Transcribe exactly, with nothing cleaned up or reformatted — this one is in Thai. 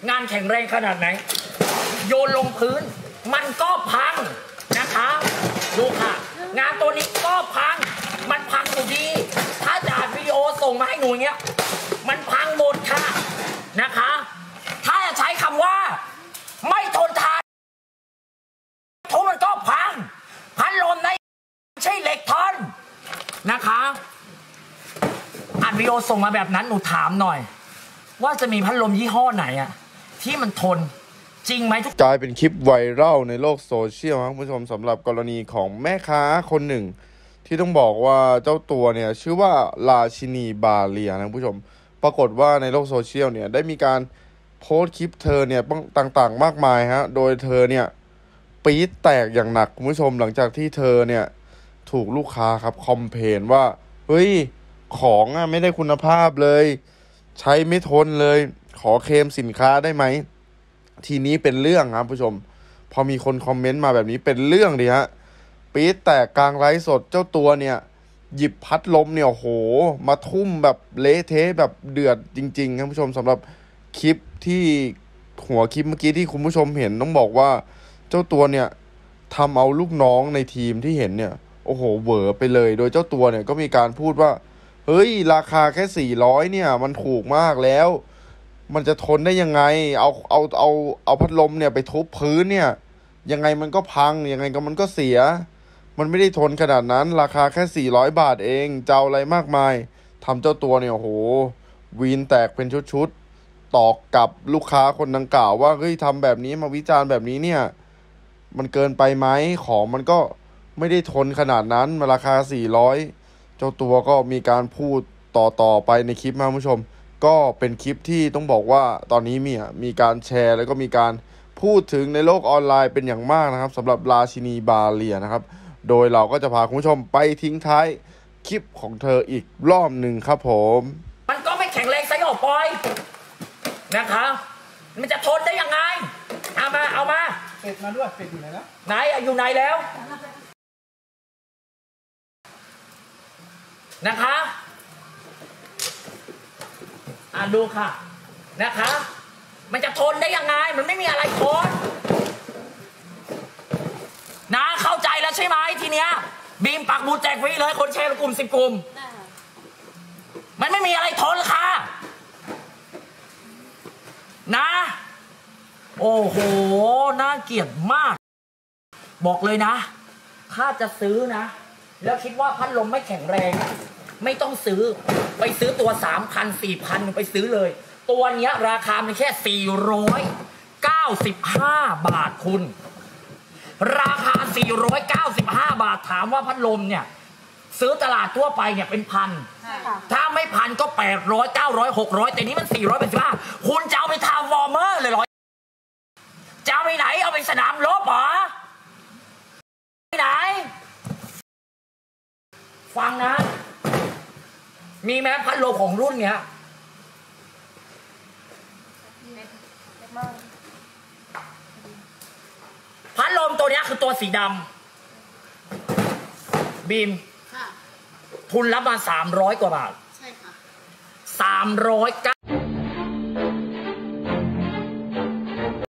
งานแข็งแรงขนาดไหนโยนลงพื้นมันก็พังนะคะดูค่ะงานตัวนี้ก็พังมันพังอยู่ดีถ้าจ่าวิดีโอส่งมาให้หนูเงี้ยมันพังหมดค่ะนะคะถ้าจะใช้คำว่าไม่ทนทานทุกมันก็พังพัดลมในใช่เหล็กทนนะคะอัดวิดีโอส่งมาแบบนั้นหนูถามหน่อยว่าจะมีพัดลมยี่ห้อไหนอะที่มันทนจริงไหมทุกกลายเป็นคลิปไวรัลในโลกโซเชียลครับคุณผู้ชมสำหรับกรณีของแม่ค้าคนหนึ่งที่ต้องบอกว่าเจ้าตัวเนี่ยชื่อว่าราชินีบาเลียนะคุณผู้ชมปรากฏว่าในโลกโซเชียลเนี่ยได้มีการโพสต์คลิปเธอเนี่ยต่างๆมากมายฮะโดยเธอเนี่ยปี๊ดแตกอย่างหนักคุณผู้ชมหลังจากที่เธอเนี่ยถูกลูกค้าครับคอมเพลนว่าเฮ้ยของอ่ะไม่ได้คุณภาพเลยใช้ไม่ทนเลยขอเคลมสินค้าได้ไหมทีนี้เป็นเรื่องครับผู้ชมพอมีคนคอมเมนต์มาแบบนี้เป็นเรื่องดิฮะปี๊ดแตกกลางไลฟ์สดเจ้าตัวเนี่ยหยิบพัดลมเนี่ยโหมาทุ่มแบบเละเทะแบบเดือดจริงๆครับผู้ชมสำหรับคลิปที่หัวคลิปเมื่อกี้ที่คุณผู้ชมเห็นต้องบอกว่าเจ้าตัวเนี่ยทำเอาลูกน้องในทีมที่เห็นเนี่ยโอ้โหเหวอไปเลยโดยเจ้าตัวเนี่ยก็มีการพูดว่าเฮ้ยราคาแค่สี่ร้อยเนี่ยมันถูกมากแล้วมันจะทนได้ยังไงเอาเอาเอาเอาพัดลมเนี่ยไปทุบพื้นเนี่ยยังไงมันก็พังยังไงก็มันก็เสียมันไม่ได้ทนขนาดนั้นราคาแค่สี่ร้อยบาทเองจะเอาอะไรมากมายทำเจ้าตัวเนี่ยโอ้โหวีนแตกเป็นชุดๆตอกกับลูกค้าคนดังกล่าวว่าเฮ้ยทำแบบนี้มาวิจารณ์แบบนี้เนี่ยมันเกินไปไหมของมันก็ไม่ได้ทนขนาดนั้นมาราคาสี่ร้อยเจ้าตัวก็มีการพูดต่อๆไปในคลิปนะคุณผู้ชมก็เป็นคลิปที่ต้องบอกว่าตอนนี้มีมีการแชร์แล้วก็มีการพูดถึงในโลกออนไลน์เป็นอย่างมากนะครับสำหรับราชินีบาเลียนะครับโดยเราก็จะพาคุณผู้ชมไปทิ้งท้ายคลิปของเธออีกรอบหนึ่งครับผมมันก็ไม่แข็งแรงไซส์ออกปล่อยนะคะมันจะทนได้ยังไงเอามาเอามาเป็ดมาด้วยเป็ดอยู่ไหนแล้วไหนอยู่ไหนแล้วนะคะอ่าดูค่ะนะคะมันจะทนได้ยังไงมันไม่มีอะไรทนนะเข้าใจแล้วใช่ไหมทีเนี้ยบีมปักหมุดแจกฟรีเลยคนแชร์กลุ่มสิบกลุ่มมันไม่มีอะไรทนค่ะนะโอ้โหน่าเกลียดมากบอกเลยนะถ้าจะซื้อนะแล้วคิดว่าพัดลมไม่แข็งแรงไม่ต้องซื้อไปซื้อตัว สามพัน สี่พัน ไปซื้อเลยตัวเนี้ยราคามันแค่สี่ร้อยเก้าสิบห้าบาทคุณราคาสี่ร้อยเก้าสิบห้าบาทถามว่าพัดลมเนี่ยซื้อตลาดทั่วไปเนี่ยเป็นพันถ้าไม่พันก็แปดร้อย เก้าร้อย หกร้อยแต่นี้มันสี่ร้อยเป็นสิบห้าคุณจะเอาไปทำวอร์เมอร์เลยเหรอจะเอาไปไหนเอาไปสนามรบเหรอไปไหนฟังนะมีแม้พัดลมของรุ่นเนี้ยพัดลมตัวนี้คือตัวสีดำบีมทุนรับมาสามร้อยกว่าบาทใช่ค่ะสามร้อยเก้า